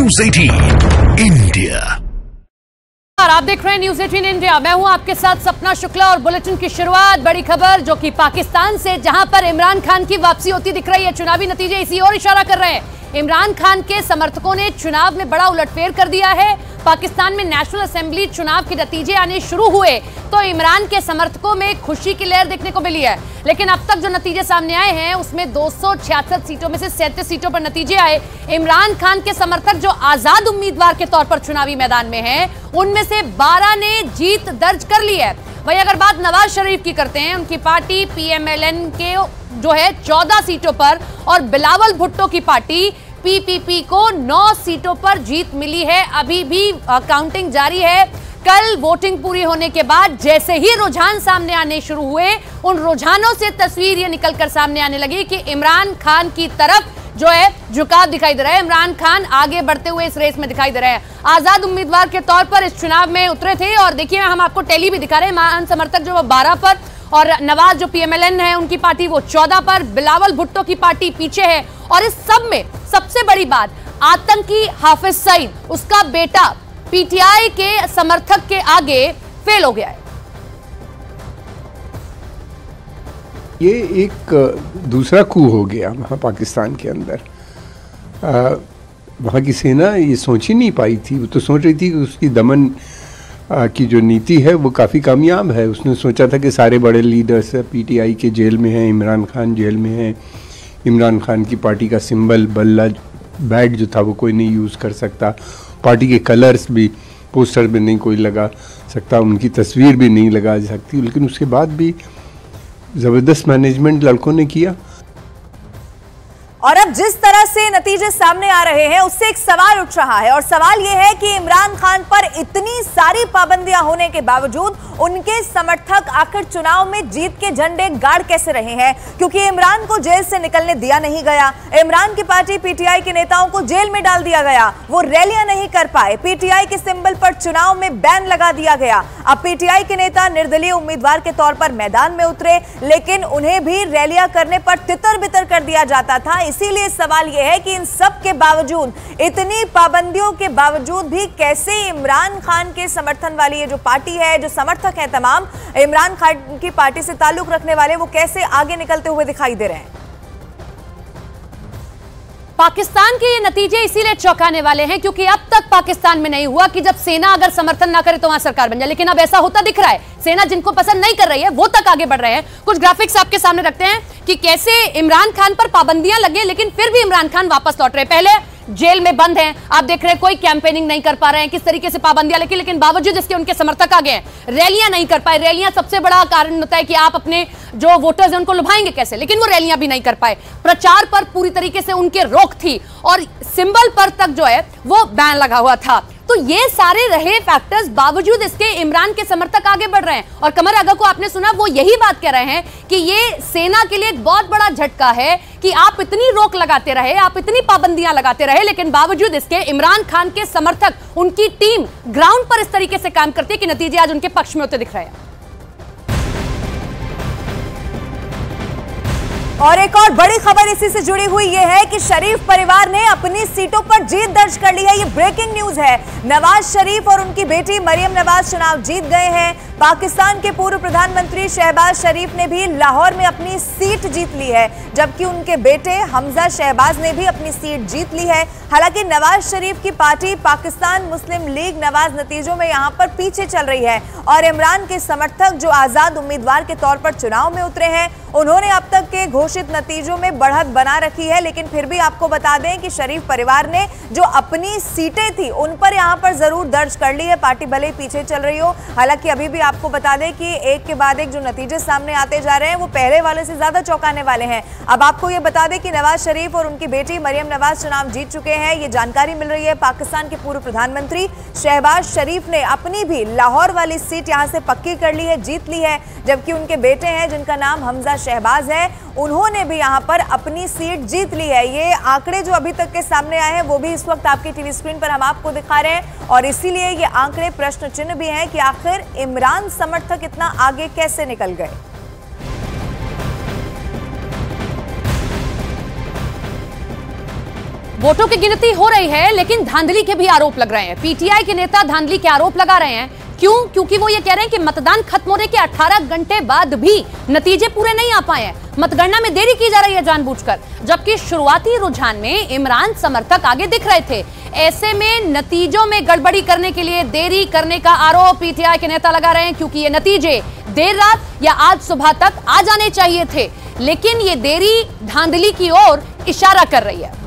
News 18 India. आप देख रहे हैं न्यूज़ 18 इंडिया। मैं हूं आपके साथ सपना शुक्ला और बुलेटिन की शुरुआत बड़ी खबर जो कि पाकिस्तान से, जहां पर इमरान खान की वापसी होती दिख रही है। चुनावी नतीजे इसी ओर इशारा कर रहे हैं। इमरान खान के समर्थकों ने चुनाव में बड़ा उलटफेर कर दिया है। पाकिस्तान में नेशनल असेंबली चुनाव के नतीजे आने शुरू हुए तो इमरान के समर्थकों में खुशी की लहर देखने को मिली है, लेकिन अब तक जो नतीजे सामने आए हैं उसमें 266 सीटों में से 37 सीटों पर नतीजे आए। इमरान खान के समर्थक जो आजाद उम्मीदवार के तौर पर चुनावी मैदान में हैं, उनमें से 12 ने जीत दर्ज कर ली है। वहीं अगर बात नवाज शरीफ की करते हैं, उनकी पार्टी PMLN के जो है 14 सीटों पर और बिलावल भुट्टो की पार्टी PPP को 9 सीटों पर जीत मिली है। अभी भी काउंटिंग जारी है। कल वोटिंग पूरी होने के बाद जैसे ही रुझान सामने आने शुरू हुए, उन रुझानों से तस्वीर ये निकलकर सामने आने लगी कि इमरान खान की तरफ जो है झुकाव दिखाई दे रहा है। इमरान खान आगे बढ़ते हुए इस रेस में दिखाई दे रहे हैं। आजाद उम्मीदवार के तौर पर इस चुनाव में उतरे थे और देखिए हम आपको टैली भी दिखा रहे हैं। महान समर्थक जो 12 पर और नवाज जो PMLN है उनकी पार्टी वो 14 पर, बिलावल भुट्टो की पार्टी पीछे है। और इस सब में सबसे बड़ी बात, आतंकी हाफिज सईद, उसका बेटा PTI के समर्थक के आगे फेल हो गया है। ये एक दूसरा कू हो गया वहाँ पाकिस्तान के अंदर। वहाँ की सेना ये सोच ही नहीं पाई थी। वो तो सोच रही थी कि उसकी दमन की जो नीति है वो काफ़ी कामयाब है। उसने सोचा था कि सारे बड़े लीडर्स PTI के जेल में हैं, इमरान खान जेल में हैं, इमरान खान की पार्टी का सिंबल बल्ला बैट जो था वो कोई नहीं यूज़ कर सकता, पार्टी के कलर्स भी पोस्टर में नहीं कोई लगा सकता, उनकी तस्वीर भी नहीं लगा सकती। लेकिन उसके बाद भी ज़बरदस्त मैनेजमेंट लड़कों ने किया। और अब जिस तरह से नतीजे सामने आ रहे हैं उससे एक सवाल उठ रहा है, और सवाल यह है कि इमरान खान पर इतनी सारी पाबंदियां होने के बावजूद उनके समर्थक आखिर चुनाव में जीत के झंडे गाड़ कैसे रहे हैं, क्योंकि इमरान को जेल से निकलने दिया नहीं गया। इमरान की पार्टी PTI के नेताओं को जेल में डाल दिया गया, वो रैलियां नहीं कर पाए, PTI के सिंबल पर चुनाव में बैन लगा दिया गया। अब PTI के नेता निर्दलीय उम्मीदवार के तौर पर मैदान में उतरे, लेकिन उन्हें भी रैलियां करने पर तितर बितर कर दिया जाता था। इसीलिए सवाल यह है कि इन सब के बावजूद, इतनी पाबंदियों के बावजूद भी कैसे इमरान खान के समर्थन वाली ये जो पार्टी है, जो समर्थक है तमाम इमरान खान की पार्टी से ताल्लुक रखने वाले, वो कैसे आगे निकलते हुए दिखाई दे रहे हैं। पाकिस्तान के ये नतीजे इसीलिए चौंकाने वाले हैं क्योंकि अब तक पाकिस्तान में नहीं हुआ कि जब सेना अगर समर्थन ना करे तो वहां सरकार बन जाए, लेकिन अब ऐसा होता दिख रहा है। सेना जिनको पसंद नहीं कर रही है वो तक आगे बढ़ रहे हैं। कुछ ग्राफिक्स आपके सामने रखते हैं कि कैसे इमरान खान पर पाबंदियां लगे लेकिन फिर भी इमरान खान वापस लौट रहे। पहले जेल में बंद हैं, आप देख रहे हैं कोई कैंपेनिंग नहीं कर पा रहे हैं, किस तरीके से पाबंदियां लगी, लेकिन बावजूद इसके उनके समर्थक आ गए। रैलियां नहीं कर पाए। रैलियां सबसे बड़ा कारण होता है कि आप अपने जो वोटर्स हैं उनको लुभाएंगे कैसे, लेकिन वो रैलियां भी नहीं कर पाए। प्रचार पर पूरी तरीके से उनके रोक थी और सिंबल पर तक जो है वो बैन लगा हुआ था। तो ये सारे रहे फैक्टर्स, बावजूद इसके इमरान के समर्थक आगे बढ़ रहे हैं। और कमर आगा को आपने सुना, वो यही बात कह रहे हैं कि ये सेना के लिए एक बहुत बड़ा झटका है कि आप इतनी रोक लगाते रहे, आप इतनी पाबंदियां लगाते रहे, लेकिन बावजूद इसके इमरान खान के समर्थक, उनकी टीम ग्राउंड पर इस तरीके से काम करती है कि नतीजे आज उनके पक्ष में होते दिख रहे हैं। और एक और बड़ी खबर इसी से जुड़ी हुई यह है कि शरीफ परिवार ने अपनी सीटों पर जीत दर्ज कर ली है। ये ब्रेकिंग न्यूज है। नवाज शरीफ और उनकी बेटी मरियम नवाज चुनाव जीत गए हैं। पाकिस्तान के पूर्व प्रधानमंत्री शहबाज शरीफ ने भी लाहौर में अपनी सीट जीत ली है, जबकि उनके बेटे हमजा शहबाज ने भी अपनी सीट जीत ली है। हालांकि नवाज शरीफ की पार्टी पाकिस्तान मुस्लिम लीग नवाज नतीजों में यहां पर पीछे चल रही है और इमरान के समर्थक जो आजाद उम्मीदवार के तौर पर चुनाव में उतरे हैं, उन्होंने अब तक के घोषित नतीजों में बढ़त बना रखी है। लेकिन फिर भी आपको बता दें कि शरीफ परिवार ने जो अपनी सीटें थी उन पर यहां पर जरूर दर्ज कर ली है, पार्टी भले ही पीछे चल रही हो। हालांकि अभी भी आपको बता दें कि एक के बाद एक जो नतीजे सामने आते जा रहे हैं वो पहले वाले से ज्यादा चौंकाने वाले हैं। अब आपको ये बता दें कि नवाज शरीफ और उनकी बेटी मरियम नवाज चुनाव जीत चुके हैं, ये जानकारी मिल रही है। पाकिस्तान के पूर्व प्रधानमंत्री शहबाज शरीफ ने अपनी भी लाहौर वाली सीट यहां से पक्की कर ली है, जीत ली है, जबकि उनके बेटे हैं जिनका नाम हमजा शहबाज है, उन्होंने भी यहां पर अपनी सीट जीत ली है। ये आंकड़े जो अभी तक के सामने आए हैं वो भी इस वक्त आपकी टीवी स्क्रीन पर हम आपको दिखा रहे हैं और इसीलिए ये आंकड़े प्रश्न चिन्ह भी हैं कि आखिर इमरान समर्थक इतना आगे कैसे निकल गए। वोटों की गिनती हो रही है, लेकिन धांधली के भी आरोप लग रहे हैं। पीटीआई के नेता धांधली के आरोप लगा रहे हैं। क्यों? क्योंकि वो ये कह रहे हैं कि मतदान खत्म होने के 18 घंटे बाद भी नतीजे पूरे नहीं आ पाए हैं, मतगणना में देरी की जा रही है जानबूझकर, जबकि शुरुआती रुझान में इमरान समर्थक आगे दिख रहे थे। ऐसे में नतीजों में गड़बड़ी करने के लिए देरी करने का आरोप पीटीआई के नेता लगा रहे हैं, क्योंकि ये नतीजे देर रात या आज सुबह तक आ जाने चाहिए थे, लेकिन ये देरी धांधली की ओर इशारा कर रही है।